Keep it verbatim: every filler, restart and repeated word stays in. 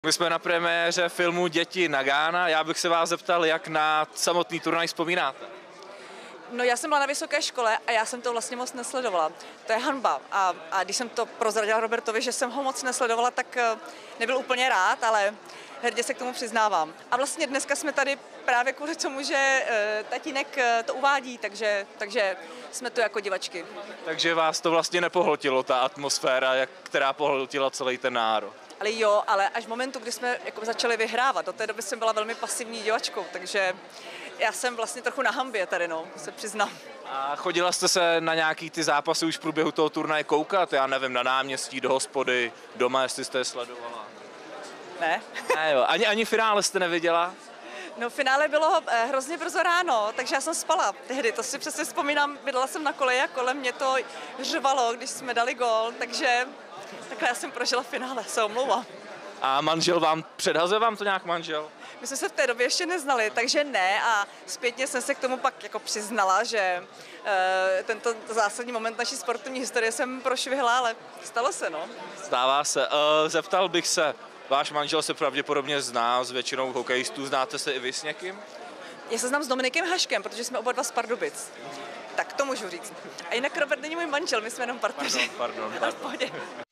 My jsme na premiéře filmu Děti Nagana. Já bych se vás zeptal, jak na samotný turnaj vzpomínáte? No, já jsem byla na vysoké škole a já jsem to vlastně moc nesledovala. To je hanba. A, a když jsem to prozradila Robertovi, že jsem ho moc nesledovala, tak nebyl úplně rád, ale hrdě se k tomu přiznávám. A vlastně dneska jsme tady právě kvůli tomu, že uh, tatínek to uvádí, takže, takže jsme tu jako divačky. Takže vás to vlastně nepohltilo, ta atmosféra, jak, která pohltila celý ten národ? Ale jo, ale až v momentu, kdy jsme jako začali vyhrávat, do té doby jsem byla velmi pasivní divačkou, takže já jsem vlastně trochu na hanbě tady, no, se přiznám. A chodila jste se na nějaký ty zápasy už v průběhu toho turnaje koukat? Já nevím, na náměstí, do hospody, doma, jestli jste je sledovala? Ne. Ne jo, ani, ani finále jste neviděla? No, finále bylo hrozně brzo ráno, takže já jsem spala tehdy, to si přesně vzpomínám, bydlela jsem na koleji a kolem mě to řvalo, když jsme dali gól, takže takhle já jsem prožila finále, se omlouvám. A manžel vám, předhazuje vám to nějak manžel? My jsme se v té době ještě neznali, takže ne, a zpětně jsem se k tomu pak jako přiznala, že e, tento zásadní moment naší sportovní historie jsem prošvihla, ale stalo se, no. Stává se. E, zeptal bych se, váš manžel se pravděpodobně zná s většinou hokejistů, znáte se i vy s někým? Já se znám s Dominikem Haškem, protože jsme oba dva z Pardubic. Tak to můžu říct. A jinak Robert není můj manžel, my jsme jenom partneři. Pardon, pardon, pardon.